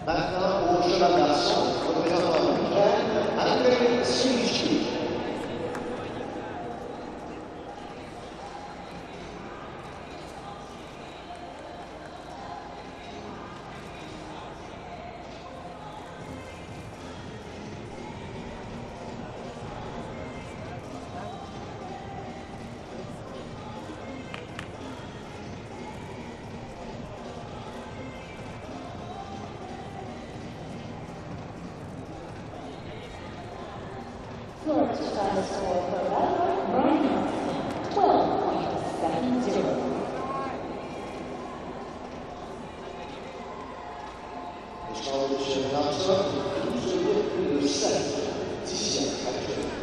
Maintenant, au jeu d'un garçon, représentant l'Ukraine, Andrei Silichki. First final score for Valerie Brian, 12.70. L'échange de chef d'Arthur, 12,7 dixièmes actuellement.